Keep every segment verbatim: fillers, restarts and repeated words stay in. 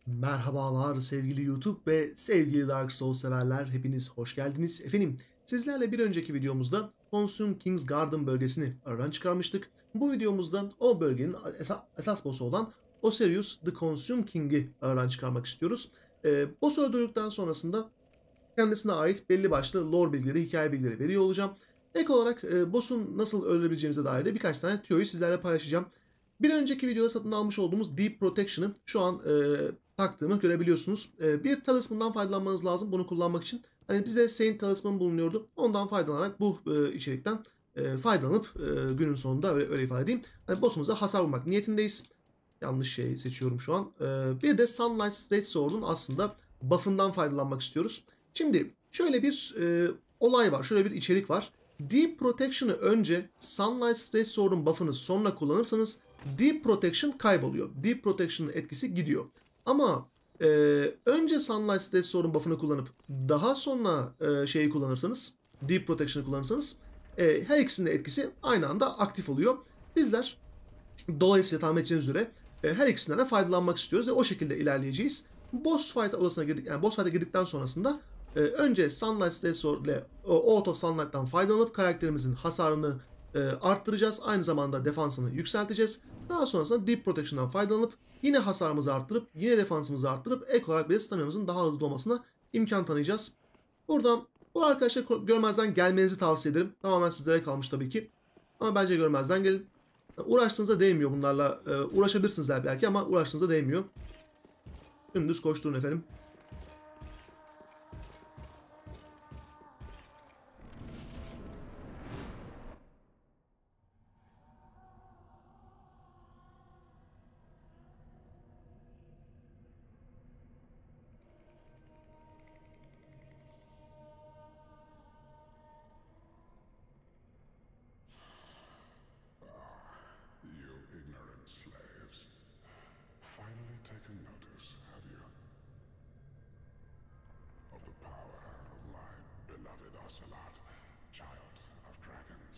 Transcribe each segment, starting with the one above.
Merhabalar sevgili YouTube ve sevgili Dark Souls severler, hepiniz hoş geldiniz. Efendim, sizlerle bir önceki videomuzda Consume King's Garden bölgesini aradan çıkarmıştık. Bu videomuzda o bölgenin esa esas boss'u olan Osirius the Consume King'i aradan çıkarmak istiyoruz. Ee, boss'u öldürdükten sonrasında kendisine ait belli başlı lore bilgileri, hikaye bilgileri veriyor olacağım. Ek olarak e, boss'un nasıl öldürebileceğimize dair de birkaç tane tüyoyu sizlerle paylaşacağım. Bir önceki videoda satın almış olduğumuz Deep Protection'ı şu an e, taktığımı görebiliyorsunuz. E, bir talismandan faydalanmanız lazım bunu kullanmak için. Hani bizde Saint talisman bulunuyordu. Ondan faydalanarak bu e, içerikten e, faydalanıp e, günün sonunda öyle, öyle ifade edeyim. Yani boss'umuza hasar vurmak niyetindeyiz. Yanlış şey seçiyorum şu an. E, bir de Sunlight Straight Sword'un aslında buff'ından faydalanmak istiyoruz. Şimdi şöyle bir e, olay var, şöyle bir içerik var. Deep Protection'ı önce, Sunlight Straight Sword'un buff'ını sonra kullanırsanız Deep Protection kayboluyor. Deep Protection'ın etkisi gidiyor. Ama e, önce Sunlight Straight Sword'un buff'ını kullanıp daha sonra e, şeyi kullanırsanız, Deep Protection'ı kullanırsanız e, her ikisinin de etkisi aynı anda aktif oluyor. Bizler dolayısıyla tahmin edeceğiniz üzere e, her ikisinden de faydalanmak istiyoruz ve o şekilde ilerleyeceğiz. Boss fight odasına girdik, yani boss fight'a girdikten sonrasında e, önce Sunlight Straight Sword ile Out of Sunlight'tan faydalanıp karakterimizin hasarını e, arttıracağız. Aynı zamanda defansını yükselteceğiz. Daha sonrasında Deep Protection'dan faydalanıp yine hasarımızı arttırıp yine defansımızı arttırıp ek olarak bir de staminamızın daha hızlı olmasına imkan tanıyacağız. Buradan bu arkadaşlar görmezden gelmenizi tavsiye ederim. Tamamen sizlere kalmış tabii ki. Ama bence görmezden gelin. Uğraştığınızda değmiyor bunlarla. Ee, uğraşabilirsiniz belki ama uğraştığınızda değmiyor. Dümdüz koşturun efendim. You ignorant slaves. Finally taken notice, have you? Of the power of my beloved Ocelot, child of dragons.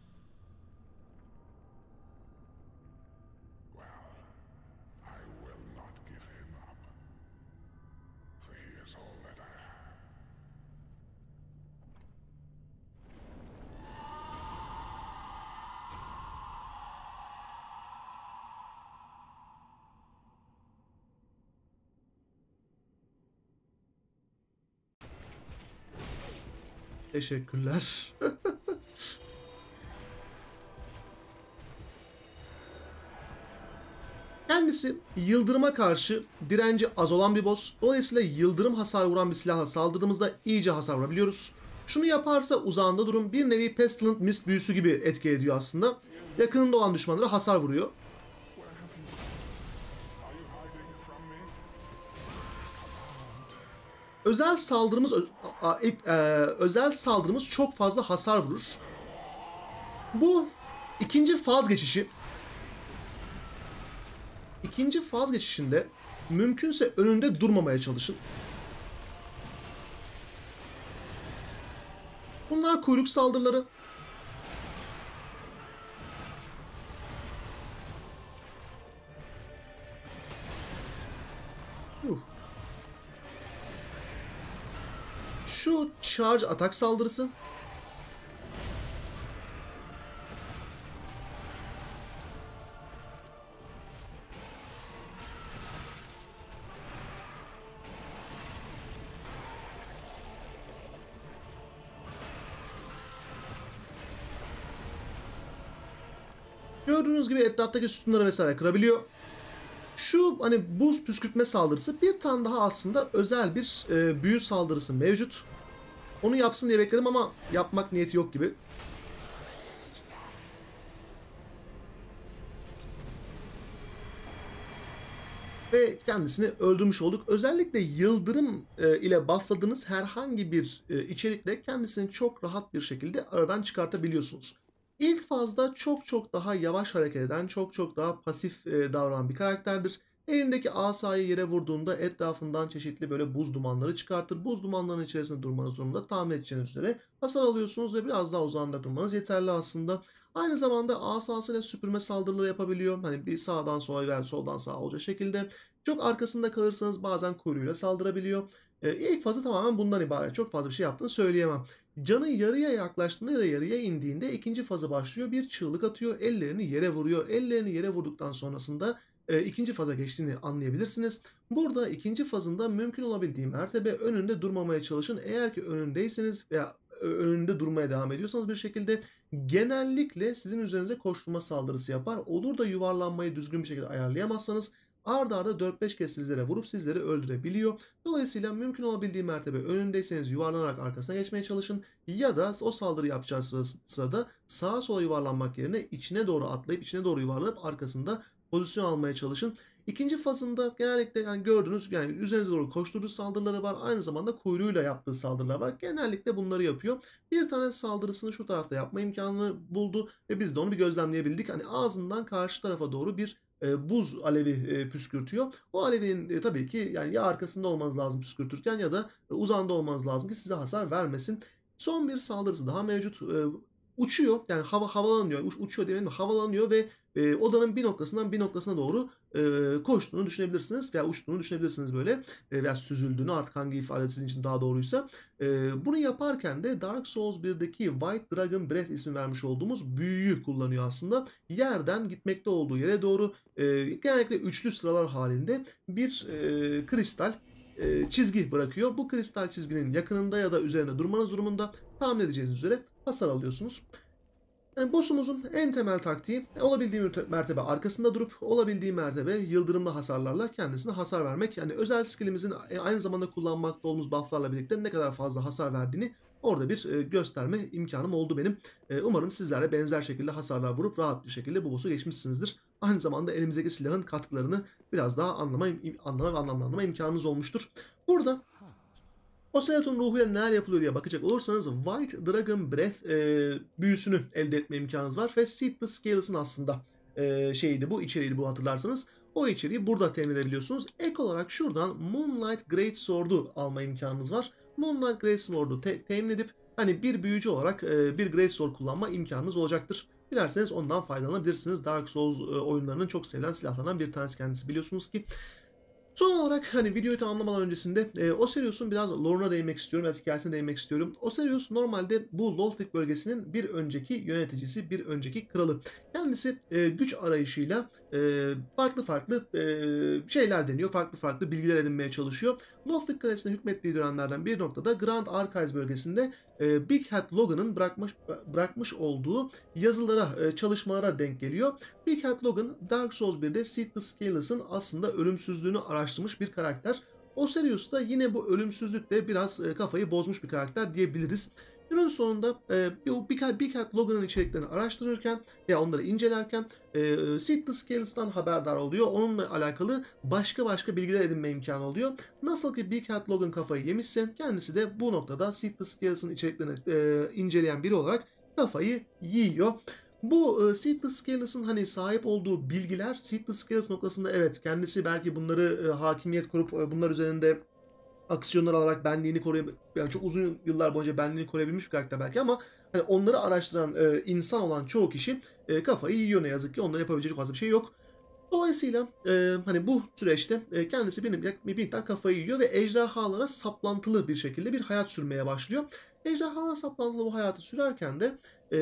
Well, I will not give him up. For he is all that I have. Teşekkürler. Kendisi yıldırıma karşı direnci az olan bir boss. Dolayısıyla yıldırım hasar vuran bir silahla saldırdığımızda iyice hasar vurabiliyoruz. Şunu yaparsa uzağında durun, bir nevi Pestilent Mist büyüsü gibi etki ediyor aslında. Yakınında olan düşmanlara hasar vuruyor. Özel saldırımız özel saldırımız çok fazla hasar vurur. Bu ikinci faz geçişi. İkinci faz geçişinde mümkünse önünde durmamaya çalışın. Bunlar kuyruk saldırıları. Uh. Şu charge atak saldırısı. Gördüğünüz gibi etraftaki sütunları vesaire kırabiliyor. Şu hani buz püskürtme saldırısı, bir tane daha aslında özel bir e, büyü saldırısı mevcut. Onu yapsın diye bekledim ama yapmak niyeti yok gibi. Ve kendisini öldürmüş olduk. Özellikle yıldırım e, ile buffladığınız herhangi bir e, içerikle kendisini çok rahat bir şekilde aradan çıkartabiliyorsunuz. İlk fazda çok çok daha yavaş hareket eden, çok çok daha pasif e, davranan bir karakterdir. Elindeki asayı yere vurduğunda etrafından çeşitli böyle buz dumanları çıkartır. Buz dumanlarının içerisinde durmanız durumunda tahmin edeceğiniz üzere hasar alıyorsunuz ve biraz daha uzağında durmanız yeterli aslında. Aynı zamanda asasıyla süpürme saldırıları yapabiliyor. Hani bir sağdan sola veya soldan sağa olacak şekilde. Çok arkasında kalırsanız bazen kuyruğuyla saldırabiliyor. E, ilk fazı tamamen bundan ibaret. Çok fazla bir şey yaptığını söyleyemem. Canı yarıya yaklaştığında ya da yarıya indiğinde ikinci fazı başlıyor. Bir çığlık atıyor, ellerini yere vuruyor. Ellerini yere vurduktan sonrasında e, ikinci faza geçtiğini anlayabilirsiniz. Burada ikinci fazında mümkün olabildiği mertebe önünde durmamaya çalışın. Eğer ki önündeyseniz veya önünde durmaya devam ediyorsanız bir şekilde genellikle sizin üzerinize koşturma saldırısı yapar. Olur da yuvarlanmayı düzgün bir şekilde ayarlayamazsanız arda arda dört beş kez sizlere vurup sizleri öldürebiliyor. Dolayısıyla mümkün olabildiği mertebe önündeyseniz yuvarlanarak arkasına geçmeye çalışın ya da o saldırı yapacağı sırada sağa sola yuvarlanmak yerine içine doğru atlayıp içine doğru yuvarlanıp arkasında pozisyon almaya çalışın. İkinci fazında genellikle yani gördüğünüz yani üzerinize doğru koşturduğu saldırıları var. Aynı zamanda kuyruğuyla yaptığı saldırılar var. Genellikle bunları yapıyor. Bir tane saldırısını şu tarafta yapma imkanını buldu ve biz de onu bir gözlemleyebildik. Hani ağzından karşı tarafa doğru bir e, buz alevi e, püskürtüyor. O alevin e, tabii ki yani ya arkasında olmanız lazım püskürtürken ya da e, uzağında olmanız lazım ki size hasar vermesin. Son bir saldırısı daha mevcut. E, uçuyor yani hava havalanıyor. Uç, uçuyor diyelim mi? Havalanıyor ve e, odanın bir noktasından bir noktasına doğru e, koştuğunu düşünebilirsiniz veya uçtuğunu düşünebilirsiniz böyle e, veya süzüldüğünü artık hangi ifade sizin için daha doğruysa. E, bunu yaparken de Dark Souls birdeki White Dragon Breath ismi vermiş olduğumuz büyüyü kullanıyor aslında. Yerden gitmekte olduğu yere doğru e, genellikle üçlü sıralar halinde bir e, kristal e, çizgi bırakıyor. Bu kristal çizginin yakınında ya da üzerinde durmanız durumunda tahmin edeceğiniz üzere hasar alıyorsunuz. Yani boss'umuzun en temel taktiği olabildiği mertebe arkasında durup olabildiği mertebe yıldırımlı hasarlarla kendisine hasar vermek. Yani özel skillimizin aynı zamanda kullanmakta olduğumuz buff'larla birlikte ne kadar fazla hasar verdiğini orada bir gösterme imkanım oldu benim. Umarım sizler de benzer şekilde hasarlar vurup rahat bir şekilde bu boss'u geçmişsinizdir. Aynı zamanda elimizdeki silahın katkılarını biraz daha anlama, anlama ve anlamlandırma imkanınız olmuştur. Burada Ocelot'un ruhuyla neler yapılıyor diye bakacak olursanız White Dragon Breath e, büyüsünü elde etme imkanınız var ve Seed the Scales'ın aslında e, şeydi bu içeriği bu hatırlarsanız o içeriği burada temin edebiliyorsunuz. Ek olarak şuradan Moonlight Great Sword'u alma imkanınız var. Moonlight Great Sword'u te temin edip hani bir büyücü olarak e, bir Great Sword kullanma imkanınız olacaktır. Dilerseniz ondan faydalanabilirsiniz. Dark Souls e, oyunlarının çok sevilen silahlarından bir tanesi kendisi biliyorsunuz ki. Son olarak hani videoyu tamamlamadan öncesinde e, Oserius'un biraz lore'una değinmek istiyorum, biraz hikayesine değinmek istiyorum. Oserius normalde bu Lothric bölgesinin bir önceki yöneticisi, bir önceki kralı. Kendisi e, güç arayışıyla e, farklı farklı e, şeyler deniyor, farklı farklı bilgiler edinmeye çalışıyor. Lothric Kalesi'ne hükmettiği dönemlerden bir noktada Grand Archives bölgesinde e, Big Hat Logan'ın bırakmış bırakmış olduğu yazılara, e, çalışmalara denk geliyor. Big Hat Logan, Dark Souls birde Seed the Scales'ın aslında ölümsüzlüğünü araştırmış bir karakter. Oserius da yine bu ölümsüzlükle biraz e, kafayı bozmuş bir karakter diyebiliriz. Günün sonunda e, Big, Big Hat Logan'ın içeriklerini araştırırken veya onları incelerken e, Seed the Scales'tan haberdar oluyor. Onunla alakalı başka başka bilgiler edinme imkanı oluyor. Nasıl ki Big Hat Logan kafayı yemişse kendisi de bu noktada Seed the Scales'ın içeriklerini e, inceleyen biri olarak kafayı yiyor. Bu e, Seed the Scales'ın hani sahip olduğu bilgiler Seed the Scales noktasında evet kendisi belki bunları e, hakimiyet kurup e, bunlar üzerinde aksiyonlar alarak benliğini koruyabilir. Yani çok uzun yıllar boyunca benliğini koruyabilmiş bir karakter belki ama hani onları araştıran e, insan olan çoğu kişi e, kafayı yiyor ne yazık ki. Onların yapabilecek fazla bir şey yok. Dolayısıyla e, hani bu süreçte e, kendisi bir, bir miktar kafayı yiyor ve ejderhalara saplantılı bir şekilde bir hayat sürmeye başlıyor. Ejderhalara saplantılı bu hayatı sürerken de e,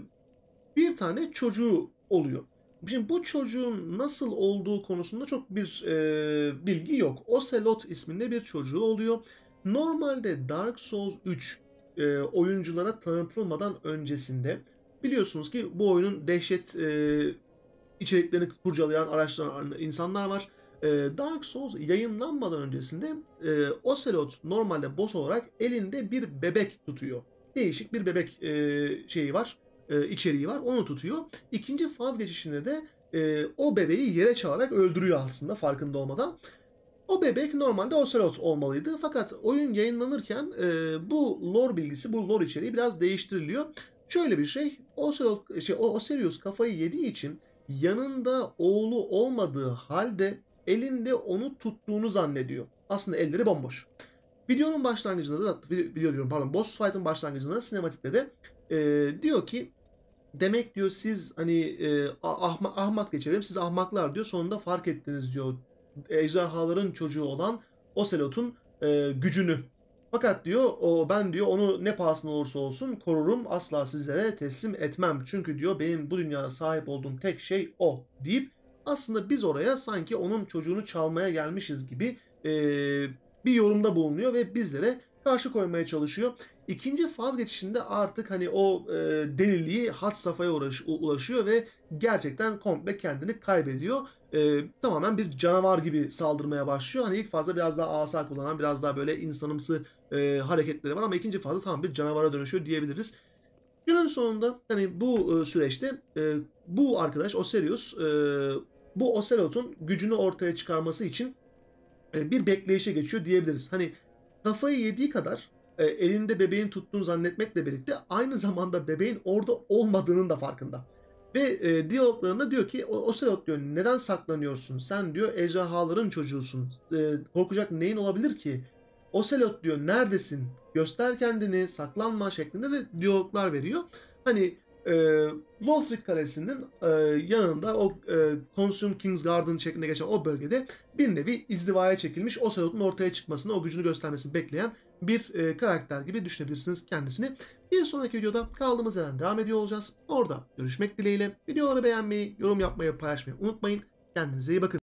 bir tane çocuğu oluyor. Şimdi bu çocuğun nasıl olduğu konusunda çok bir e, bilgi yok. Ocelot isminde bir çocuğu oluyor. Normalde Dark Souls üç e, oyunculara tanıtılmadan öncesinde biliyorsunuz ki bu oyunun dehşet e, içeriklerini kurcalayan, araştıran insanlar var. E, Dark Souls yayınlanmadan öncesinde e, Ocelot normalde boss olarak elinde bir bebek tutuyor. Değişik bir bebek e, şeyi var. E, içeriği var. Onu tutuyor. İkinci faz geçişinde de e, o bebeği yere çalarak öldürüyor aslında farkında olmadan. O bebek normalde Ocelot olmalıydı. Fakat oyun yayınlanırken e, bu lore bilgisi, bu lore içeriği biraz değiştiriliyor. Şöyle bir şey, Ocelot, şey, Oserius kafayı yediği için yanında oğlu olmadığı halde elinde onu tuttuğunu zannediyor. Aslında elleri bomboş. Videonun başlangıcında da, video diyorum pardon, boss fight'ın başlangıcında da sinematikte de e, diyor ki demek diyor siz hani e, ahma, ahmak geçelim siz ahmaklar diyor sonunda fark ettiniz diyor. ejderhaların çocuğu olan Ocelot'un e, gücünü. Fakat diyor o ben diyor onu ne pahasına olursa olsun korurum, asla sizlere teslim etmem. Çünkü diyor benim bu dünyada sahip olduğum tek şey o deyip aslında biz oraya sanki onun çocuğunu çalmaya gelmişiz gibi e, bir yorumda bulunuyor ve bizlere karşı koymaya çalışıyor. İkinci faz geçişinde artık hani o e, deliliği had safhaya uğraş, ulaşıyor ve gerçekten komple kendini kaybediyor. E, tamamen bir canavar gibi saldırmaya başlıyor. Hani ilk fazda biraz daha asa kullanan, biraz daha böyle insanımsı e, hareketleri var ama ikinci fazda tam bir canavara dönüşüyor diyebiliriz. Günün sonunda hani bu e, süreçte e, bu arkadaş Ocerius e, bu Ocelot'un gücünü ortaya çıkarması için e, bir bekleyişe geçiyor diyebiliriz. Hani kafayı yediği kadar e, elinde bebeğin tuttuğunu zannetmekle birlikte aynı zamanda bebeğin orada olmadığının da farkında. Ve e, diyaloglarında diyor ki Ocelot diyor neden saklanıyorsun? Sen diyor ejderhaların çocuğusun. E, korkacak neyin olabilir ki? Ocelot diyor neredesin? Göster kendini, saklanma şeklinde de diyaloglar veriyor. Hani e, Lothric Kalesi'nin e, yanında o e, Consume King's Garden şeklinde geçen o bölgede bir nevi izdivaya çekilmiş, Ocelot'un ortaya çıkmasını, o gücünü göstermesini bekleyen bir e, karakter gibi düşünebilirsiniz kendisini. Bir sonraki videoda kaldığımız yerden devam ediyor olacağız. Orada görüşmek dileğiyle. Videoları beğenmeyi, yorum yapmayı, paylaşmayı unutmayın. Kendinize iyi bakın.